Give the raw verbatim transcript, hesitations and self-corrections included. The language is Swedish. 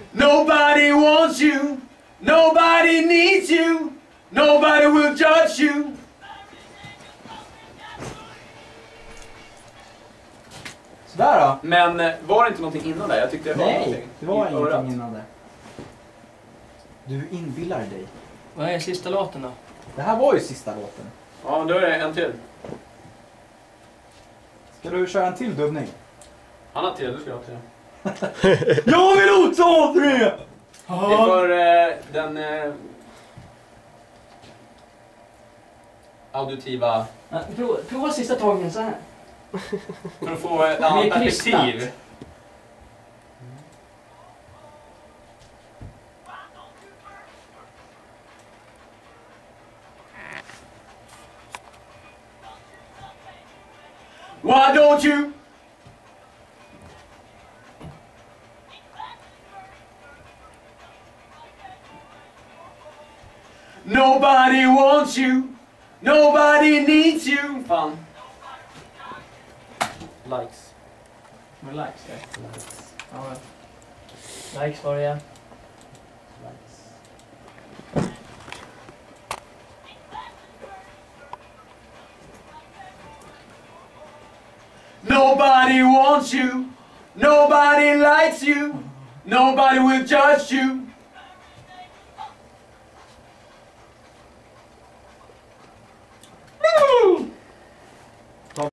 Nobody wants you. Nobody needs you. Nobody will judge you. Sådär då. Men var det inte någonting innan där? Jag tyckte det var Nej, någonting. det var ingenting örat. innan det. Du inbillar dig. Vad är sista låten då? Det här var ju sista låten. Ja, då är det en till. Ska du köra en till dubbning? Han har till, du ska ha till. Jag vill också ha tre! Det är för eh, den eh, auditiva... Ja, prova, prova sista tagen så här. För att få ett annat Mer krystat. perspektiv. Why don't you? Nobody wants you. Nobody needs you. Fan. Likes. Med likes där. Ja, men. Likes var det igen. Likes. Nobody wants you. Nobody likes you. Nobody will judge you.